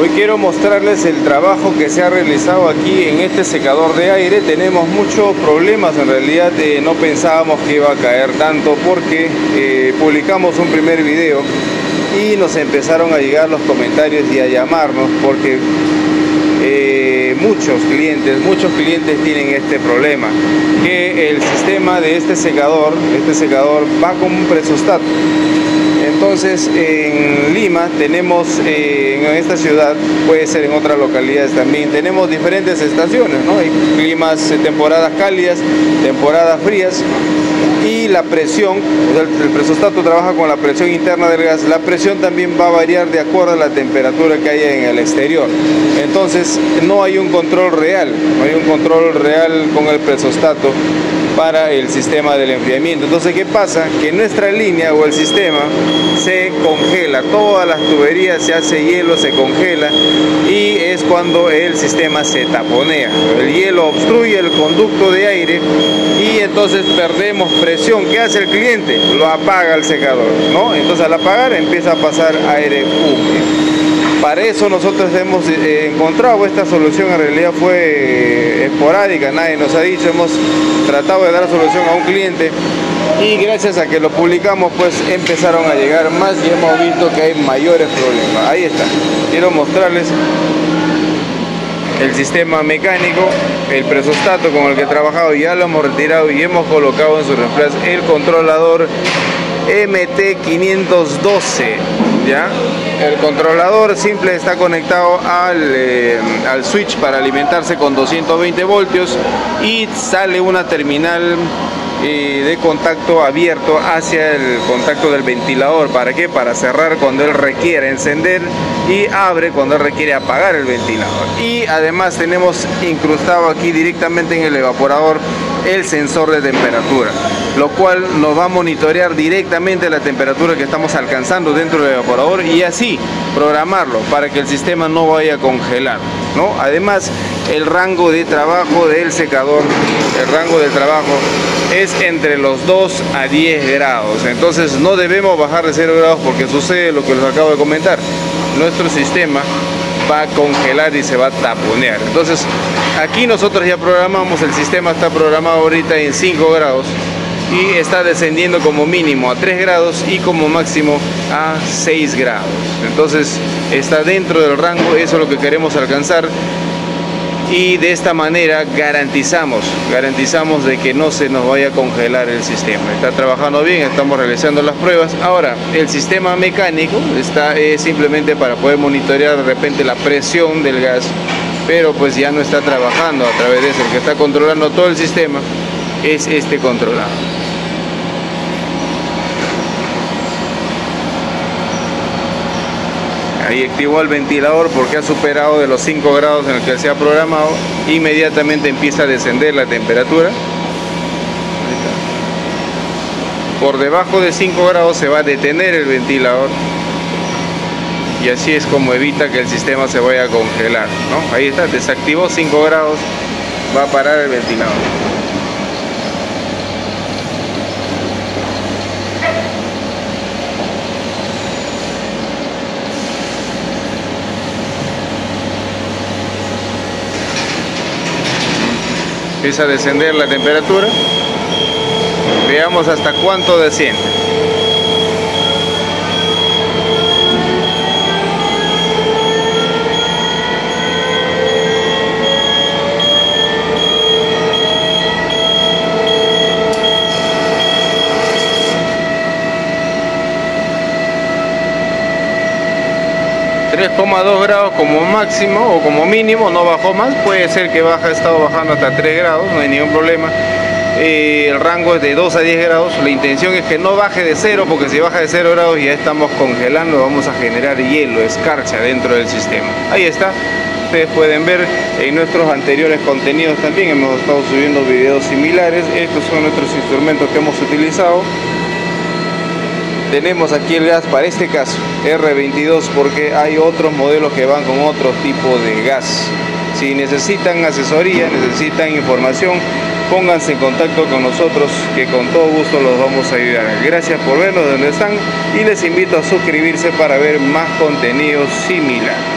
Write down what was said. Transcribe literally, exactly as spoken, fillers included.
Hoy quiero mostrarles el trabajo que se ha realizado aquí en este secador de aire. Tenemos muchos problemas, en realidad eh, no pensábamos que iba a caer tanto porque eh, publicamos un primer video y nos empezaron a llegar los comentarios y a llamarnos porque eh, muchos clientes, muchos clientes tienen este problema, que el sistema de este secador, este secador va con un presostato. Entonces en Lima tenemos, eh, en esta ciudad, puede ser en otras localidades también, tenemos diferentes estaciones, ¿no? Hay climas, eh, temporadas cálidas, temporadas frías, y la presión, o sea, el, el presostato trabaja con la presión interna del gas. La presión también va a variar de acuerdo a la temperatura que haya en el exterior. Entonces no hay un control real, no hay un control real con el presostato para el sistema del enfriamiento. Entonces, ¿qué pasa? Que nuestra línea o el sistema se congela, todas las tuberías se hace hielo, se congela, y es cuando el sistema se taponea. El hielo obstruye el conducto de aire y entonces perdemos presión. ¿Qué hace el cliente? Lo apaga el secador, ¿no? Entonces al apagar empieza a pasar aire húmedo. Para eso nosotros hemos eh, encontrado esta solución. En realidad fue eh, esporádica, nadie nos ha dicho, hemos tratado de dar solución a un cliente y gracias a que lo publicamos pues empezaron a llegar más y hemos visto que hay mayores problemas. Ahí está, quiero mostrarles el sistema mecánico, el presostato con el que he trabajado. Ya lo hemos retirado y hemos colocado en su reemplazo el controlador M T quinientos doce. ¿Ya? El controlador simple está conectado al, eh, al switch para alimentarse con doscientos veinte voltios y sale una terminal eh, de contacto abierto hacia el contacto del ventilador. ¿Para qué? Para cerrar cuando él requiere encender y abre cuando él requiere apagar el ventilador. Y además tenemos incrustado aquí directamente en el evaporador el sensor de temperatura, lo cual nos va a monitorear directamente la temperatura que estamos alcanzando dentro del evaporador y así programarlo para que el sistema no vaya a congelar, ¿no? Además, el rango de trabajo del secador, el rango de trabajo es entre los dos a diez grados, entonces no debemos bajar de cero grados porque sucede lo que les acabo de comentar. Nuestro sistema va a congelar y se va a taponear. Entonces aquí nosotros ya programamos, el sistema está programado ahorita en cinco grados y está descendiendo como mínimo a tres grados y como máximo a seis grados. Entonces está dentro del rango, eso es lo que queremos alcanzar. Y de esta manera garantizamos, garantizamos de que no se nos vaya a congelar el sistema. Está trabajando bien, estamos realizando las pruebas. Ahora, el sistema mecánico está eh, simplemente para poder monitorear de repente la presión del gas, pero pues ya no está trabajando a través de eso. El que está controlando todo el sistema es este controlador. Ahí activó el ventilador porque ha superado de los cinco grados en el que se ha programado. Inmediatamente empieza a descender la temperatura. Por debajo de cinco grados se va a detener el ventilador. Y así es como evita que el sistema se vaya a congelar, ¿no? Ahí está, desactivó cinco grados, va a parar el ventilador. Empieza a descender la temperatura. Veamos hasta cuánto desciende. tres coma dos grados como máximo o como mínimo, no bajó más. Puede ser que baja, ha estado bajando hasta tres grados, no hay ningún problema. Eh, el rango es de dos a diez grados. La intención es que no baje de cero, porque si baja de cero grados ya estamos congelando, vamos a generar hielo, escarcha dentro del sistema. Ahí está, ustedes pueden ver en nuestros anteriores contenidos también hemos estado subiendo videos similares. Estos son nuestros instrumentos que hemos utilizado. Tenemos aquí el gas para este caso, R veintidós, porque hay otros modelos que van con otro tipo de gas. Si necesitan asesoría, necesitan información, pónganse en contacto con nosotros, que con todo gusto los vamos a ayudar. Gracias por vernos donde están y les invito a suscribirse para ver más contenido similar.